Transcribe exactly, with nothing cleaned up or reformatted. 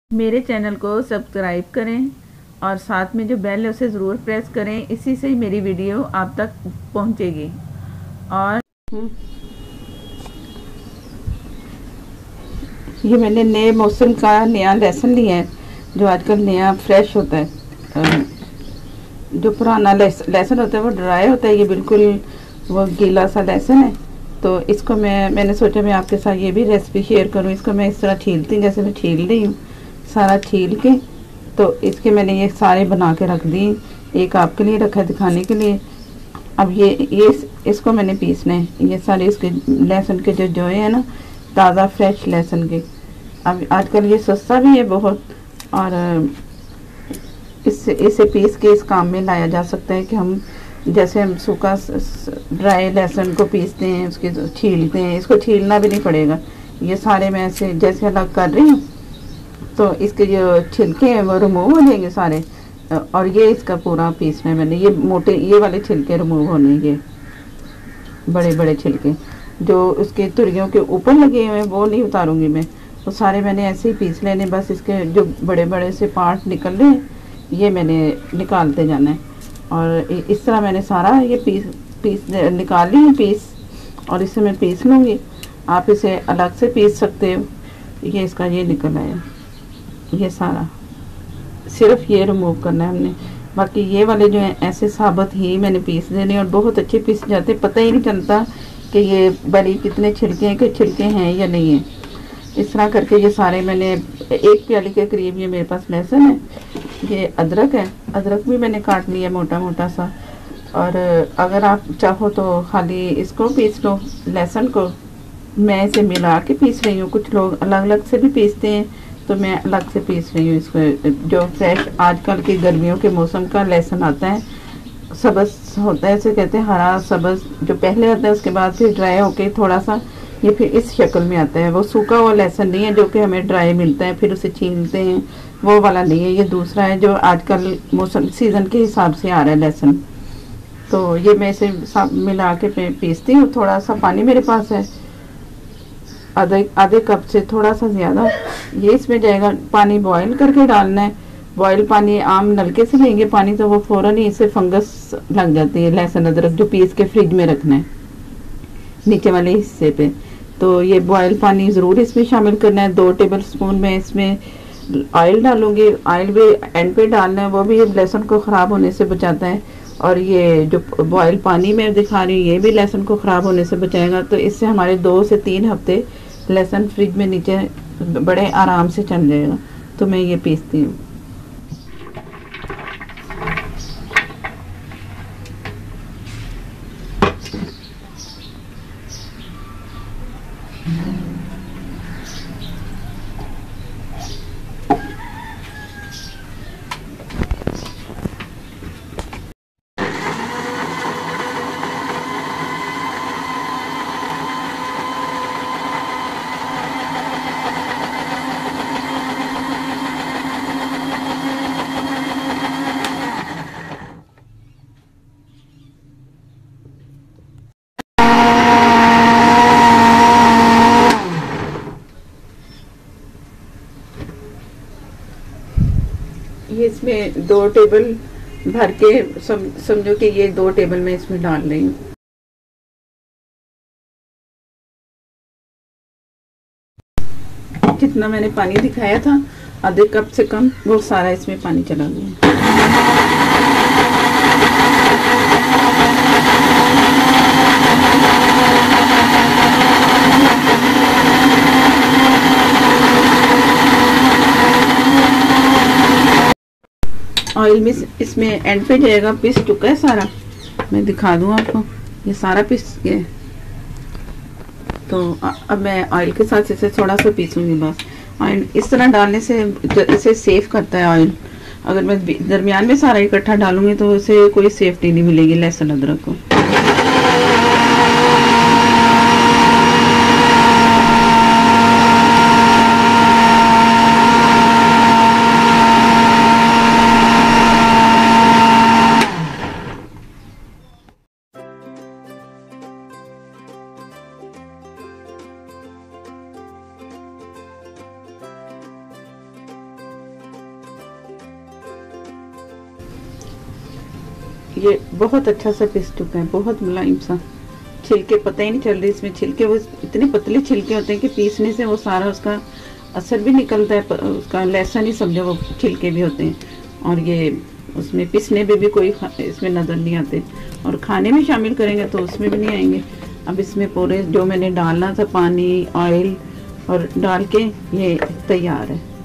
मेरे चैनल को सब्सक्राइब करें और साथ में जो बेल है उसे ज़रूर प्रेस करें। इसी से ही मेरी वीडियो आप तक पहुंचेगी। और ये मैंने नए मौसम का नया लहसुन लिया है, जो आजकल नया फ्रेश होता है। जो पुराना लहसुन होता है वो ड्राई होता है, ये बिल्कुल वो गीला सा लहसुन है। तो इसको मैं मैंने सोचा मैं आपके साथ ये भी रेसिपी शेयर करूं। इसको मैं इस तरह छीलती हूँ, जैसे मैं छील रही हूँ, सारा छील के तो इसके मैंने ये सारे बना के रख दिए। एक आपके लिए रखा है दिखाने के लिए। अब ये ये इसको मैंने पीसना है, ये सारे इसके लहसुन के जो जोए हैं ना, ताज़ा फ्रेश लहसुन के। अब आजकल ये सस्ता भी है बहुत, और इससे इसे पीस के इस काम में लाया जा सकता है कि हम जैसे हम सूखा ड्राई लहसुन को पीसते हैं, उसके छीलते हैं, इसको छीलना भी नहीं पड़ेगा। ये सारे मैं ऐसे जैसे अलग कर रही हूँ, तो इसके जो छिलके हैं वो रिमूव हो जाएंगे सारे। और ये इसका पूरा पीसना है मैंने। ये मोटे ये वाले छिलके रिमूव होने, ये बड़े बड़े छिलके जो उसके तुरियों के ऊपर लगे हुए हैं वो नहीं उतारूंगी मैं, वो सारे मैंने ऐसे ही पीस लेने। बस इसके जो बड़े बड़े से पार्ट निकल रहे हैं ये मैंने निकालते जाना है। और इस तरह मैंने सारा ये पीस पीस निकाल ली है पीस, और इसे मैं पीस लूँगी। आप इसे अलग से पीस सकते हो। ये इसका ये निकल आया, ये सारा सिर्फ ये रिमूव करना है हमने। बाकी ये वाले जो हैं ऐसे साबुत ही मैंने पीस देने, और बहुत अच्छे पीस जाते, पता ही नहीं चलता कि ये बड़ी कितने छिलके हैं, कि छिलके हैं या नहीं है। इस तरह करके ये सारे मैंने एक प्याली के करीब, ये मेरे पास लहसुन है, ये अदरक है, अदरक भी मैंने काट लिया मोटा मोटा सा। और अगर आप चाहो तो खाली इसको पीस लो, लहसुन को। मैं इसे मिला के पीस रही हूँ, कुछ लोग अलग अलग से भी पीसते हैं, तो मैं अलग से पीस रही हूँ इसको। जो फ्रेश आजकल की गर्मियों के मौसम का लहसुन आता है, सब्ज़ होता है, इसे कहते हैं हरा सब्ज़, जो पहले आता है उसके बाद फिर ड्राई होके थोड़ा सा ये फिर इस शक्ल में आता है। वो सूखा हुआ लहसुन नहीं है जो कि हमें ड्राई मिलता है फिर उसे छीलते हैं, वो वाला नहीं है। ये दूसरा है जो आजकल मौसम सीज़न के हिसाब से आ रहा है लहसुन। तो ये मैं इसे मिला के पीसती हूँ। थोड़ा सा पानी मेरे पास है, आधे आधे कप से थोड़ा सा ज़्यादा ये इसमें जाएगा। पानी बॉईल करके डालना है। बॉयल पानी, आम नलके से लेंगे पानी तो वो फ़ौरन ही इससे फंगस लग जाती है। लहसुन अदरक जो पीस के फ्रिज में रखना है नीचे वाले हिस्से पे, तो ये बॉयल पानी ज़रूर इसमें शामिल करना है। दो टेबल स्पून में इसमें ऑयल डालूंगी। ऑयल भी एंड पे डालना है, वो भी लहसुन को ख़राब होने से बचाता है। और ये जो बॉयल पानी मैं दिखा रही हूँ ये भी लहसुन को ख़राब होने से बचाएगा। तो इससे हमारे दो से तीन हफ्ते लहसुन फ्रिज में नीचे बड़े आराम से चल जाएगा। तो मैं ये पीसती हूँ। ये इसमें दो टेबल भर के सम, समझो कि ये दो टेबल मैं इसमें डाल रही हूँ। जितना मैंने पानी दिखाया था आधे कप से कम, वो सारा इसमें पानी चला गया। ऑयल में इसमें एंड पे जाएगा, पिस चुका है सारा। मैं दिखा दूँ आपको, ये सारा पिस गया। तो अब मैं ऑयल के साथ इसे थोड़ा सा पीसूंगी बस। ऑयल इस तरह डालने से इसे सेफ करता है ऑयल। अगर मैं दरमियान में सारा इकट्ठा डालूंगी तो इसे कोई सेफ्टी नहीं मिलेगी लहसुन अदरक को। ये बहुत अच्छा सा पिस चुका है, बहुत मुलायम सा। छिलके पता ही नहीं चल रही इसमें, छिलके वो इतने पतले छिलके होते हैं कि पीसने से वो सारा उसका असर भी निकलता है, उसका लहसुन ही समझो वो छिलके भी होते हैं। और ये उसमें पिसने में भी कोई इसमें नज़र नहीं आते, और खाने में शामिल करेंगे तो उसमें भी नहीं आएंगे। अब इसमें पूरे जो मैंने डालना था पानी, ऑयल और डाल के ये तैयार है।